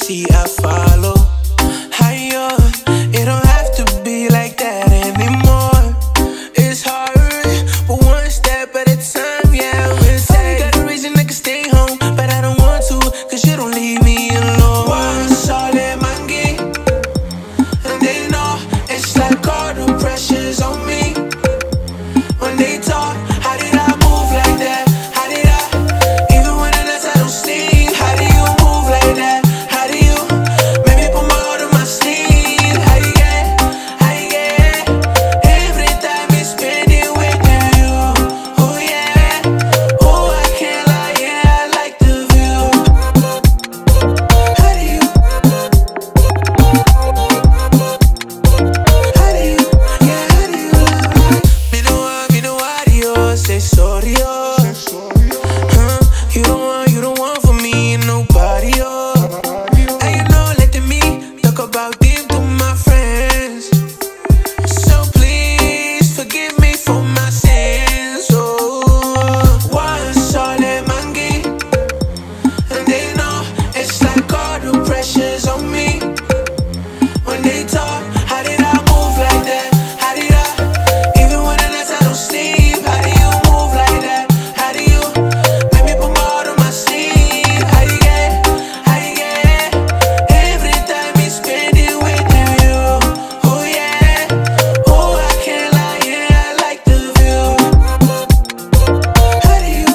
see, I follow. Higher, it don't have to be like that anymore. It's hard, but one step at a time, yeah. We'll take. Got a reason I can stay home, but I don't want to, cause you don't leave me alone. One solid monkey, and they know it's like all the pressure's on me. When they talk, how did I move like that? How did I, even when the nights I don't sleep, how do you move like that? How do you make me put my heart on my sleeve? How you get, every time you spend it with you. Oh yeah, oh I can't lie, yeah, I like the view. How do you, yeah, how do you me no adios, say sorry, oh. You don't want for me and nobody, oh. And you know, letting me talk about them to my friends. So please forgive me for my sins, oh. One solid monkey, and they know it's like all the pressure's on me. When they talk, how did I move like that? How did I, even when the nights I don't sleep, how do you move like that? How do you make me put my heart on my sleeve? How you get, every time you spend it with you. Oh yeah, oh I can't lie, yeah, I like the view. How do you,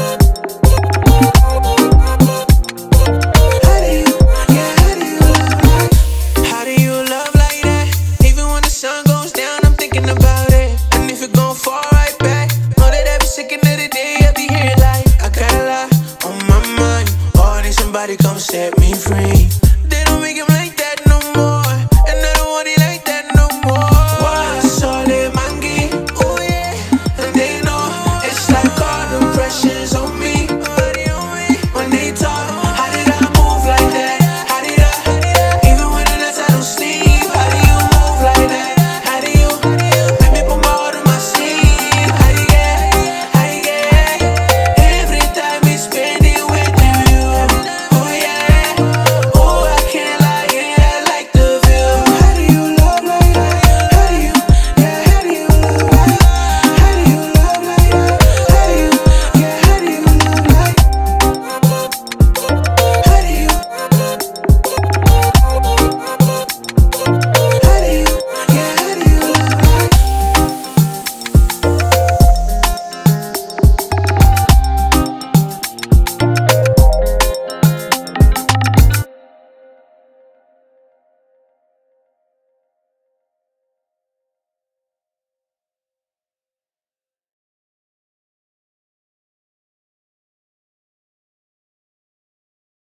how do you love like that? Even when the sun goes down, I'm thinking about it. And if it gon' fall right back, know that every second of the day I'll be here like I got a lot on my mind. Oh, I need somebody come set me free.